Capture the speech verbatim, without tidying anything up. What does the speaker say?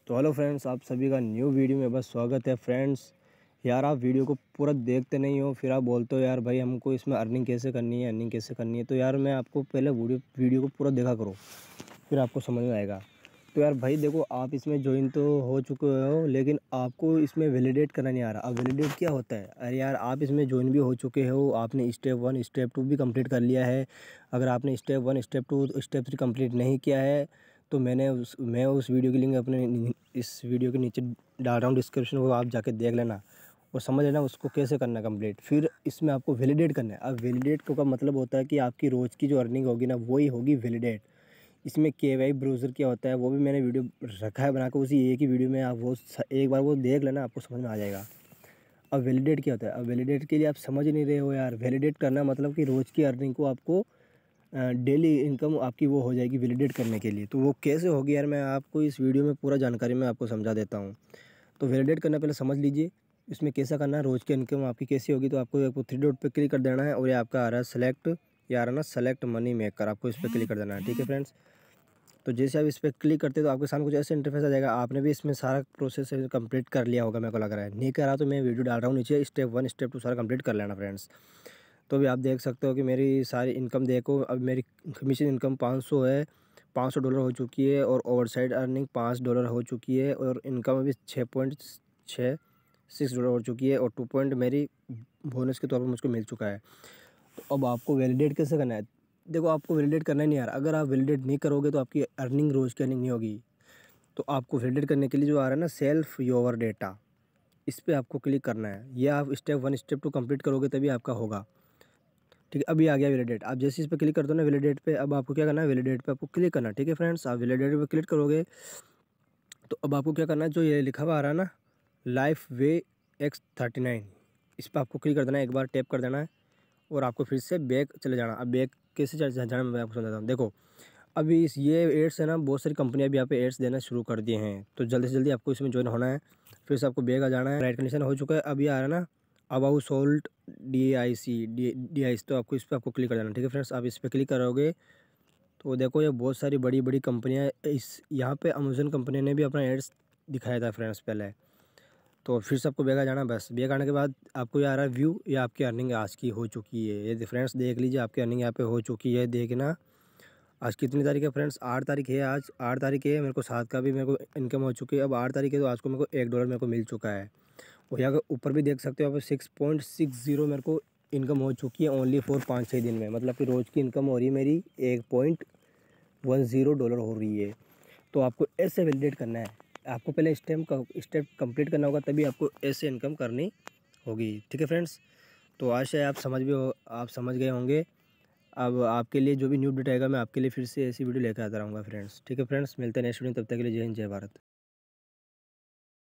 तो hello friends, आप सभी का न्यू वीडियो में बस स्वागत है। फ्रेंड्स यार, आप वीडियो को पूरा देखते नहीं हो, फिर आप बोलते हो यार भाई हमको इसमें अर्निंग कैसे करनी है अर्निंग कैसे करनी है। तो यार मैं आपको पहले वीडियो वीडियो को पूरा देखा करो, फिर आपको समझ में आएगा। तो यार भाई देखो, आप इसमें ज्वाइन तो हो चुके हो, लेकिन आपको इसमें वैलिडेट करना नहीं आ रहा। अब वैलिडेट क्या होता है? अरे यार, आप इसमें ज्वाइन भी हो चुके हो, आपने स्टेप वन स्टेप टू भी कंप्लीट कर लिया है। अगर आपने step one step two step three complete नहीं किया है तो मैंने उस मैं उस वीडियो की लिंक अपने इस वीडियो के नीचे डाल रहा हूँ डिस्क्रिप्शन, वो आप जाके देख लेना और समझ लेना उसको कैसे करना कंप्लीट। फिर इसमें आपको वैलिडेट करना है। अब वैलिडेट का मतलब होता है कि आपकी रोज़ की जो अर्निंग होगी ना, वही होगी वैलिडेट। इसमें के वाई ब्राउज़र क्या होता है वो भी मैंने वीडियो रखा है बना कर, उसी एक ही वीडियो में आप वो एक बार वो देख लेना, आपको समझ में आ जाएगा। अब वैलिडेट क्या होता है? अब वैलिडेट के लिए आप समझ नहीं रहे हो यार। वैलिडेट करना मतलब कि रोज़ की अर्निंग को आपको डेली इनकम आपकी वो हो जाएगी वैलिडेट करने के लिए। तो वो कैसे होगी यार, मैं आपको इस वीडियो में पूरा जानकारी मैं आपको समझा देता हूँ। तो वैलिडेट करना पहले समझ लीजिए, इसमें कैसा करना है, रोज़ की इनकम आपकी कैसी होगी। तो आपको आपको थ्री डॉट पे क्लिक कर देना है और ये आपका आ रहा है सेलेक्ट, या आ रहा है ना सेलेक्ट मनी मेकर, आपको इस पर क्लिक कर देना है। ठीक है फ्रेंड्स, तो जैसे आप इस पर क्लिक करते हो तो आपके सामने कुछ ऐसे इंटरफेस आ जाएगा। आपने भी इसमें सारा प्रोसेस कंप्लीट कर लिया होगा, मेरे को लग रहा है। नहीं करा तो मैं वीडियो डाल रहा हूँ नीचे, स्टेप वन स्टेप टू सारा कंप्लीट कर लेना फ्रेंड्स। तो अभी आप देख सकते हो कि मेरी सारी इनकम देखो। अब मेरी कमीशन इनकम पाँच सौ है, पाँच सौ डॉलर हो चुकी है, और ओवरसाइड अर्निंग पाँच डॉलर हो चुकी है, और इनकम अभी छः पॉइंट छः सिक्स डॉलर हो चुकी है, और टू पॉइंट मेरी बोनस के तौर पर मुझको मिल चुका है। तो अब आपको वैलिडेट कैसे करना है? देखो, आपको वैलिडेट करना ही नहीं यार। अगर आप वैलिडेट नहीं करोगे तो आपकी अर्निंग रोज़ की अर्निंग नहीं होगी। तो आपको वैलिडेट करने के लिए जो आ रहा है ना सेल्फ योर डेटा, इस पर आपको क्लिक करना है। ये आप step one step two complete करोगे तभी आपका होगा। ठीक है, अभी आ गया वैलिडेट। आप जैसे इस पर क्लिक कर दो ना वैलिडेट पे, अब आपको क्या करना है, वैलिडेट पे आपको क्लिक करना है। ठीक है फ्रेंड्स, आप वैलिडेट पे क्लिक करोगे तो अब आपको क्या करना है, जो ये लिखा हुआ आ रहा है ना LifeWave X thirty nine, इस पर आपको क्लिक कर देना है, एक बार टैप कर देना है और आपको फिर से बैक चले जाना। अब बैक कैसे चले जाना मैं आपको समझाता हूँ। देखो, अभी इस ये एड्स है ना, बहुत सारी कंपनियां भी यहाँ पे एड्स देना शुरू कर दिए हैं। तो जल्दी से जल्दी आपको इसमें ज्वाइन होना है। फिर से आपको बैक आ जाना है। राइट कंडीशन हो चुका है। अब ये आ रहा है ना about salt D I C D D I C, तो आपको इस पर आपको क्लिक कर देना। ठीक है फ्रेंड्स, आप इस पर क्लिक करोगे तो देखो ये बहुत सारी बड़ी बड़ी कंपनियां, इस यहाँ पे अमेजन कंपनी ने भी अपना एड्स दिखाया था फ्रेंड्स पहले। तो फिर से आपको बैक आ जाना। बस बैक आने के बाद आपको ये आ रहा है व्यू, ये आपकी अर्निंग आज की हो चुकी है। ये फ्रेंड्स देख लीजिए, आपकी अर्निंग यहाँ पे हो चुकी है। देखना आज कितनी तारीख है फ्रेंड्स, आठ तारीख है। आज आठ तारीख है, मेरे को सात का भी मेरे को इनकम हो चुकी है। अब आठ तारीख है तो आज को मेरे को एक डॉलर मेरे को मिल चुका है। और यहाँ ऊपर भी देख सकते हो आप, सिक्स पॉइंट सिक्स जीरो मेरे को इनकम हो चुकी है ओनली फॉर पाँच छः दिन में। मतलब कि रोज़ की इनकम हो रही है मेरी एक पॉइंट वन ज़ीरो डॉलर हो रही है। तो आपको ऐसे वैलिडेट करना है। आपको पहले स्टेप का स्टेप कंप्लीट करना होगा, तभी आपको ऐसे इनकम करनी होगी। ठीक है फ्रेंड्स, तो आशा है आप समझ भी हो आप समझ गए होंगे। अब आपके लिए जो भी न्यू अपडेट आएगा मैं आपके लिए फिर से ऐसी वीडियो लेकर आता रहूँगा फ्रेंड्स। ठीक है फ्रेंड्स, मिलते हैं नेक्स्ट वीडियो, तब तक के लिए जय हिंद जय भारत।